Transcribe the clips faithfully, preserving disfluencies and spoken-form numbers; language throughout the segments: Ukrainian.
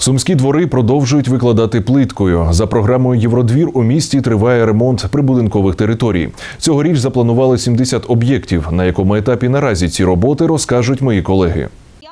Сумські двори продовжують викладати плиткою. За програмою «Євродвір» у місті триває ремонт прибудинкових територій. Цьогоріч запланували сімдесят об'єктів. На якому етапі наразі ці роботи, розкажуть мої колеги.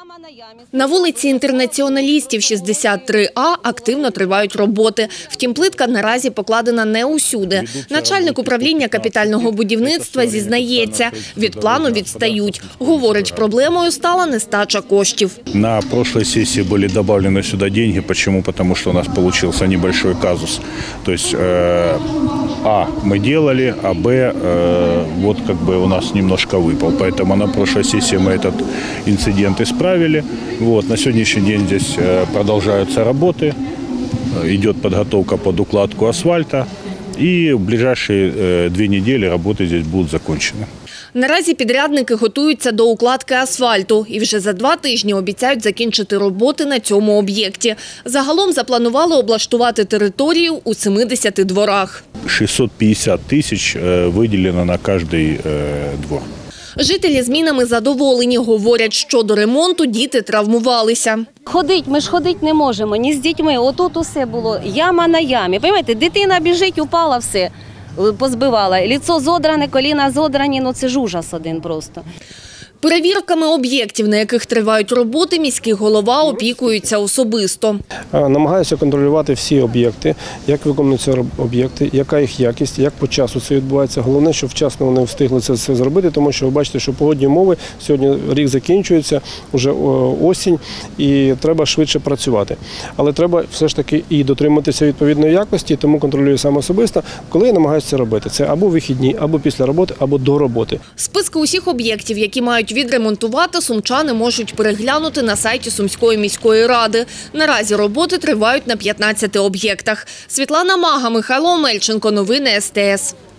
На вулиці Інтернаціоналістів шістдесят три А активно тривають роботи. Втім, плитка наразі покладена не усюди. Начальник управління капітального будівництва зізнається, від плану відстають. Говорить, проблемою стала нестача коштів. На прошлой сессии были добавлены сюда деньги. Почему? Потому что у нас получился небольшой казус. То есть, э, А, мы делали, а Б, э, вот как бы у нас немножко выпал. Поэтому на прошлой сессии мы этот инцидент исправили. Вот, на сегодняшний день здесь продолжаются работы, идет подготовка под укладку асфальта, и в ближайшие две недели работы здесь будут закончены. Наразі підрядники готуються до укладки асфальту і вже за два тижні обіцяють закінчити роботи на цьому об'єкті. Загалом запланували облаштувати територію у семидесяти дворах. шістсот п'ятдесят тисяч виділено на кожний двор. Жителі змінами задоволені. Говорять, що до ремонту діти травмувалися. Ходить, ми ж ходити не можемо, ні з дітьми. Отут усе було яма на ямі. Розумієте, дитина біжить, упала, все, позбивала. Ліцо зодране, коліна зодрані, ну це ж ужас один просто. Перевірками об'єктів, на яких тривають роботи, міський голова опікується особисто. Намагаюся контролювати всі об'єкти, як виконуються об'єкти, яка їх якість, як по часу це відбувається. Головне, щоб вчасно вони встигли це все зробити, тому що ви бачите, що погодні умови, сьогодні рік закінчується, вже осінь, і треба швидше працювати. Але треба все ж таки і дотриматися відповідної якості, тому контролюю сам особисто, коли я намагаюся це робити. Це або вихідні, або після роботи, або до роботи. Списки усіх об'єктів, які мають відремонтувати, сумчани можуть переглянути на сайті Сумської міської ради. Наразі роботи тривають на п'ятнадцяти об'єктах. Світлана Мага, Михайло Омельченко. Новини ес те ес.